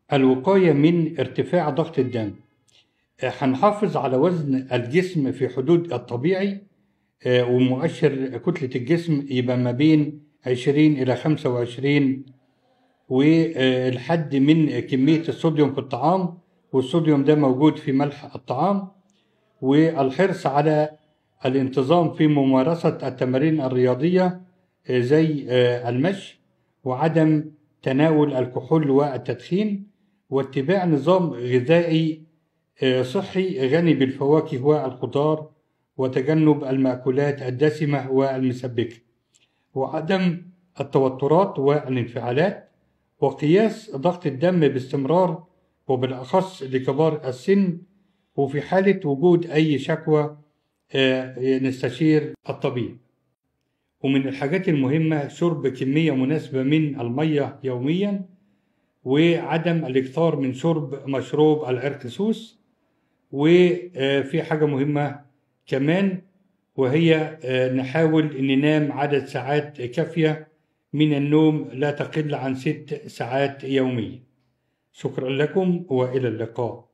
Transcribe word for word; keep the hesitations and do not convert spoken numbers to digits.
الوقاية من ارتفاع ضغط الدم. هنحافظ على وزن الجسم في حدود الطبيعي، ومؤشر كتلة الجسم يبقى ما بين عشرين إلى خمسة وعشرين، والحد من كمية الصوديوم في الطعام، والصوديوم ده موجود في ملح الطعام. والحرص على الانتظام في ممارسة التمارين الرياضية زي المشي، وعدم تناول الكحول والتدخين، واتباع نظام غذائي صحي غني بالفواكه والخضار، وتجنب المأكولات الدسمة والمسبكة، وعدم التوترات والانفعالات، وقياس ضغط الدم باستمرار وبالأخص لكبار السن، وفي حالة وجود أي شكوى نستشير الطبيب. ومن الحاجات المهمة شرب كمية مناسبة من المية يوميا، وعدم الاكثار من شرب مشروب العرقسوس. وفي حاجة مهمة كمان، وهي نحاول أن ننام عدد ساعات كافية من النوم لا تقل عن ست ساعات يوميا. شكرا لكم وإلى اللقاء.